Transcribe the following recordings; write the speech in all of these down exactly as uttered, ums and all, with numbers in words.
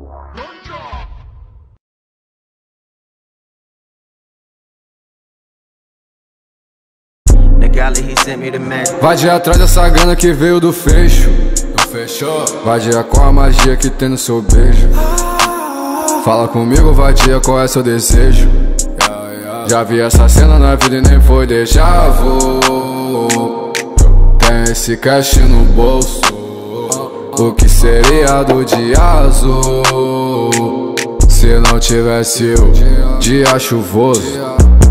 Vai de atrás dessa grana que veio do fecho. Não fechou? Vadia com a magia que tem no seu beijo. Fala comigo, vadia, qual é seu desejo? Já vi essa cena na vida e nem foi déjà vu. Tem esse cash no bolso. O que seria do dia azul se não tivesse o dia chuvoso?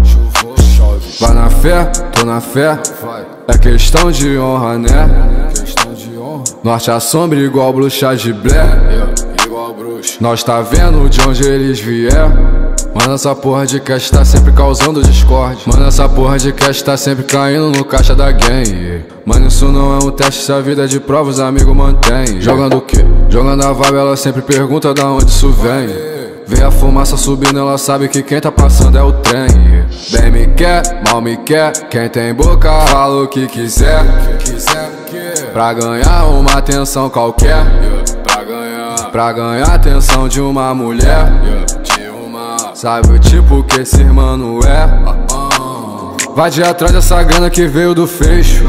Vai na fé, tô na fé. É questão de honra, né? Norte à sombra igual bruxa de Blair. Nós tá vendo de onde eles vier. Mano, essa porra de cash tá sempre causando discórdia. Mano, essa porra de cash tá sempre caindo no caixa da gang. Mano, isso não é um teste, se a vida é de prova, os amigos mantém. Jogando o quê? Jogando a vibe, ela sempre pergunta da onde isso vem. Vê a fumaça subindo, ela sabe que quem tá passando é o trem. Bem me quer, mal me quer. Quem tem boca fala o que quiser. Pra ganhar uma atenção qualquer. Pra ganhar a atenção de uma mulher. Sabe o tipo que esse mano é? Vai de atrás dessa grana que veio do fecho.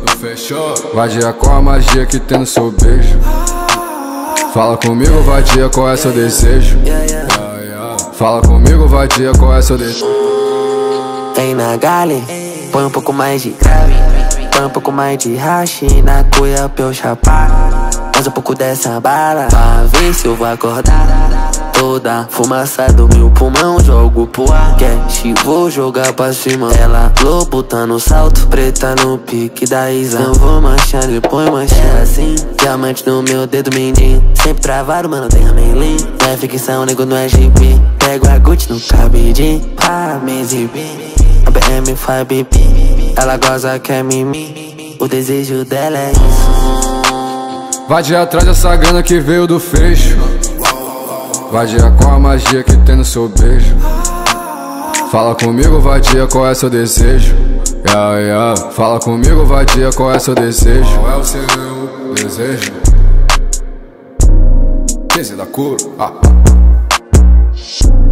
Vadia com a magia que tem no seu beijo. Fala comigo, vadia, qual é seu desejo? Fala comigo, vadia, qual é seu desejo? Vem na gale, põe um pouco mais de grave. Põe um pouco mais de hashi na cuia pra eu chapar. Mais um pouco dessa bala, pra ver se eu vou acordar. Toda fumaça do meu pulmão, jogo pro ar. Cash, vou jogar pra cima. Ela lobo tá no salto, preta no pique da Isa. Não vou manchar, depois manchar assim. Diamante no meu dedo mindinho. Sempre travado, mano, tem a Meilin. Não é ficção, nego, não é G P. Pego a Gucci no cabidinho pra me exibir. A B M faz bibi. Ela goza, quer mimimi. O desejo dela é isso. Vai de atrás dessa grana que veio do fecho. Vadia com a magia que tem no seu beijo. Fala comigo, vadia, qual é seu desejo? Yeah, yeah. Fala comigo, vadia, qual é seu desejo? Qual é o seu desejo? quinze da cura. Ah.